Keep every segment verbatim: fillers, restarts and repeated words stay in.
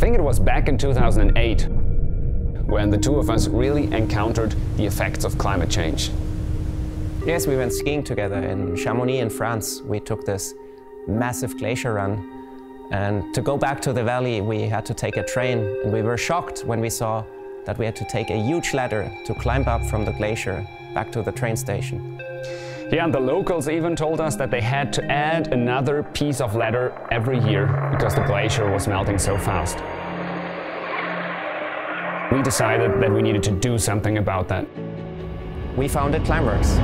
think it was back in two thousand eight when the two of us really encountered the effects of climate change. Yes, we went skiing together in Chamonix in France. We took this massive glacier run. And to go back to the valley, we had to take a train. And we were shocked when we saw that we had to take a huge ladder to climb up from the glacier back to the train station. Yeah, and the locals even told us that they had to add another piece of ladder every year because the glacier was melting so fast. We decided that we needed to do something about that. We founded Climeworks.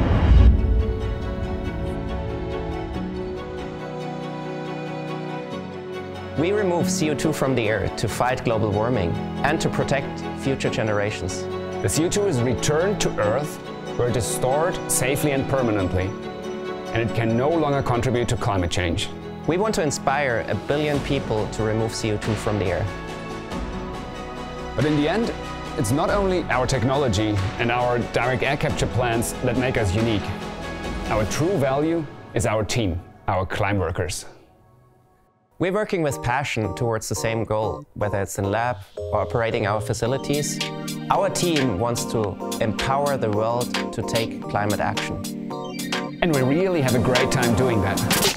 We remove C O two from the air to fight global warming and to protect future generations. The C O two is returned to Earth, where it is stored safely and permanently, and it can no longer contribute to climate change. We want to inspire a billion people to remove C O two from the air. But in the end, it's not only our technology and our direct air capture plants that make us unique. Our true value is our team, our Climeworkers. We're working with passion towards the same goal, whether it's in lab or operating our facilities. Our team wants to empower the world to take climate action. And we really have a great time doing that.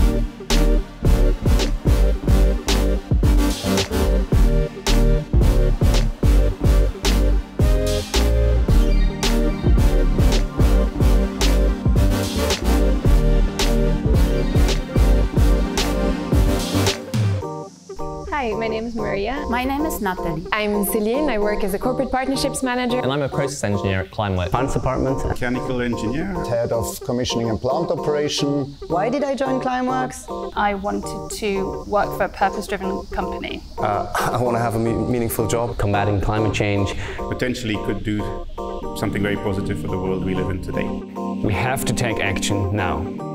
Hi, my name is Maria. My name is Natalie. I'm Celine. I work as a corporate partnerships manager. And I'm a process engineer at Climeworks. Finance department. Mechanical engineer. Head of commissioning and plant operation. Why did I join Climeworks? I wanted to work for a purpose-driven company. Uh, I want to have a meaningful job. Combating climate change. Potentially could do something very positive for the world we live in today. We have to take action now.